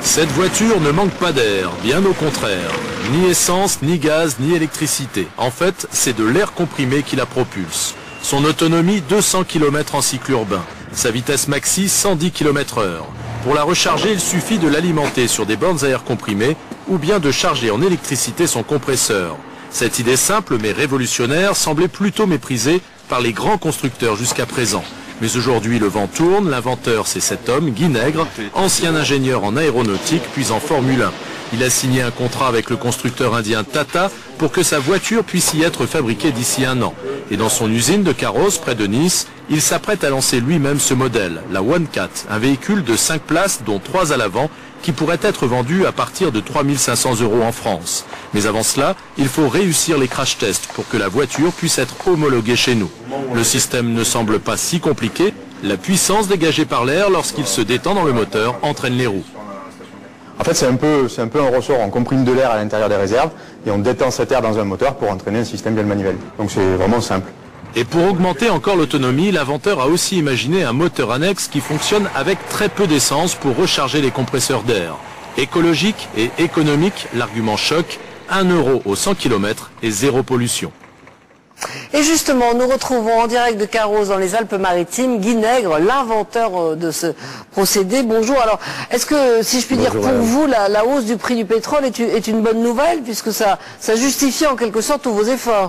Cette voiture ne manque pas d'air, bien au contraire. Ni essence, ni gaz, ni électricité. En fait, c'est de l'air comprimé qui la propulse. Son autonomie, 200 km en cycle urbain. Sa vitesse maxi, 110 km/h. Pour la recharger, il suffit de l'alimenter sur des bornes à air comprimé ou bien de charger en électricité son compresseur. Cette idée simple mais révolutionnaire semblait plutôt méprisée par les grands constructeurs jusqu'à présent. Mais aujourd'hui, le vent tourne. L'inventeur, c'est cet homme, Guy Nègre, ancien ingénieur en aéronautique puis en Formule 1. Il a signé un contrat avec le constructeur indien Tata pour que sa voiture puisse y être fabriquée d'ici 1 an. Et dans son usine de carrosses près de Nice, il s'apprête à lancer lui-même ce modèle, la OneCat, un véhicule de 5 places dont 3 à l'avant qui pourrait être vendu à partir de 3 500 € en France. Mais avant cela, il faut réussir les crash tests pour que la voiture puisse être homologuée chez nous. Le système ne semble pas si compliqué. La puissance dégagée par l'air lorsqu'il se détend dans le moteur entraîne les roues. En fait, c'est un peu un ressort, on comprime de l'air à l'intérieur des réserves et on détend cet air dans un moteur pour entraîner un système bien manuel. Donc c'est vraiment simple. Et pour augmenter encore l'autonomie, l'inventeur a aussi imaginé un moteur annexe qui fonctionne avec très peu d'essence pour recharger les compresseurs d'air. Écologique et économique, l'argument choc, 1 € au 100 km et 0 pollution. Et justement, nous retrouvons en direct de Carros dans les Alpes-Maritimes, Guy Nègre, l'inventeur de ce procédé. Bonjour. Alors, est-ce que, si je puis dire, pour vous, la hausse du prix du pétrole est une bonne nouvelle, puisque ça justifie en quelque sorte tous vos efforts?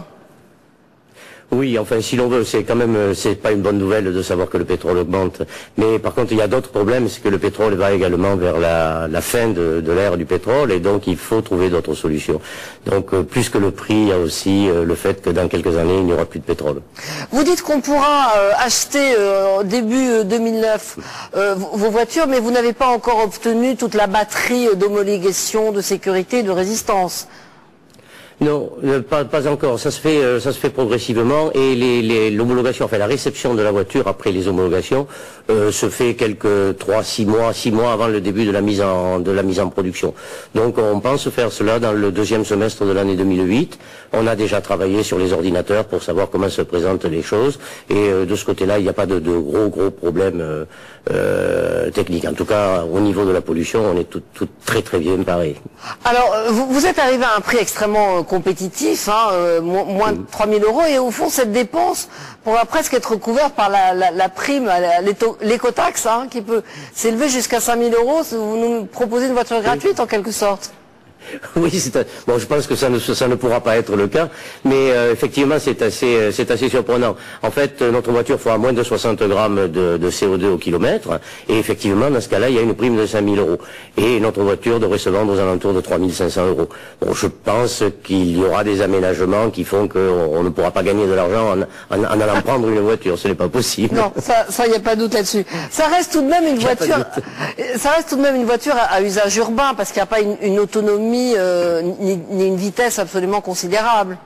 Oui, enfin, si l'on veut, c'est quand même, c'est pas une bonne nouvelle de savoir que le pétrole augmente. Mais par contre, il y a d'autres problèmes, c'est que le pétrole va également vers la fin de l'ère du pétrole, et donc il faut trouver d'autres solutions. Donc, plus que le prix, il y a aussi le fait que dans quelques années, il n'y aura plus de pétrole. Vous dites qu'on pourra acheter début 2009 vos voitures, mais vous n'avez pas encore obtenu toute la batterie d'homologation, de sécurité, de résistance. Non, pas encore. Ça se fait progressivement et l'homologation, enfin la réception de la voiture après les homologations se fait 6 mois avant le début de la mise en production. Donc on pense faire cela dans le 2e semestre de l'année 2008. On a déjà travaillé sur les ordinateurs pour savoir comment se présentent les choses et de ce côté-là, il n'y a pas de gros problèmes techniques. En tout cas, au niveau de la pollution, on est tout très bien paré. Alors, vous êtes arrivé à un prix extrêmement compétitif, hein, moins de 3 000 €, et au fond, cette dépense pourra presque être couverte par la prime, l'écotaxe, hein, qui peut s'élever jusqu'à 5 000 €. Vous nous proposez une voiture gratuite, en quelque sorte. Oui, bon, je pense que ça ne pourra pas être le cas, mais effectivement, c'est assez surprenant. En fait, notre voiture fera moins de 60 grammes de CO2 au kilomètre, et effectivement, dans ce cas-là, il y a une prime de 5 000 €. Et notre voiture devrait se vendre aux alentours de 3 500 €. Bon, je pense qu'il y aura des aménagements qui font qu'on ne pourra pas gagner de l'argent en allant prendre une voiture. Ce n'est pas possible. Non, ça, il n'y a pas de doute là-dessus. Ça reste tout de même une voiture. Ça reste tout de même une voiture à usage urbain, parce qu'il n'y a pas une autonomie ni une vitesse absolument considérable.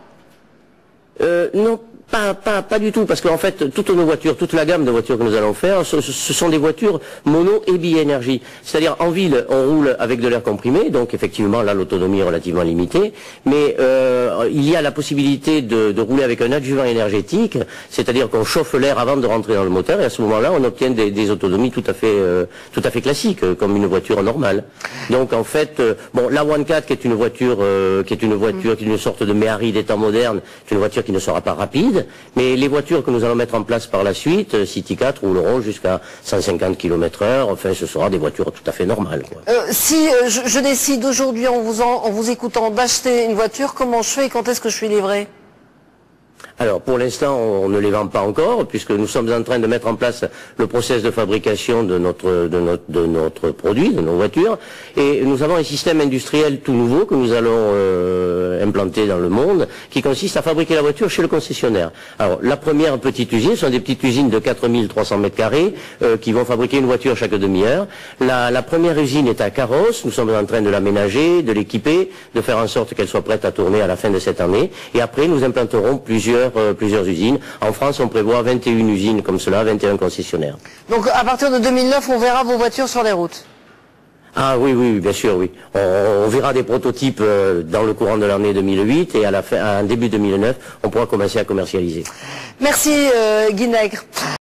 Non, pas du tout, parce qu'en fait, toutes nos voitures, toute la gamme de voitures que nous allons faire, ce sont des voitures mono et bi-énergie. C'est-à-dire, en ville, on roule avec de l'air comprimé, donc effectivement, là, l'autonomie est relativement limitée, mais il y a la possibilité de rouler avec un adjuvant énergétique, c'est-à-dire qu'on chauffe l'air avant de rentrer dans le moteur, et à ce moment-là, on obtient des autonomies tout à fait classiques, comme une voiture normale. Donc, en fait, bon, la OneCat, qui est une voiture, qui est une sorte de Méhari des temps modernes, c'est une voiture qui ne sera pas rapide, mais les voitures que nous allons mettre en place par la suite, City 4, rouleront jusqu'à 150 km/h, enfin ce sera des voitures tout à fait normales. Si je décide aujourd'hui en vous écoutant d'acheter une voiture, comment je fais et quand est-ce que je suis livré ? Alors pour l'instant on ne les vend pas encore puisque nous sommes en train de mettre en place le process de fabrication de notre produit, de nos voitures, et nous avons un système industriel tout nouveau que nous allons implanter dans le monde qui consiste à fabriquer la voiture chez le concessionnaire. Alors la première petite usine, ce sont des petites usines de 4300 m² qui vont fabriquer une voiture chaque demi-heure. La première usine est à Carros, nous sommes en train de l'aménager, de l'équiper, de faire en sorte qu'elle soit prête à tourner à la fin de cette année, et après nous implanterons plusieurs usines. En France, on prévoit 21 usines comme cela, 21 concessionnaires. Donc à partir de 2009, on verra vos voitures sur les routes? Ah oui, bien sûr, oui. On verra des prototypes dans le courant de l'année 2008 et en début 2009, on pourra commencer à commercialiser. Merci Guy Nègre.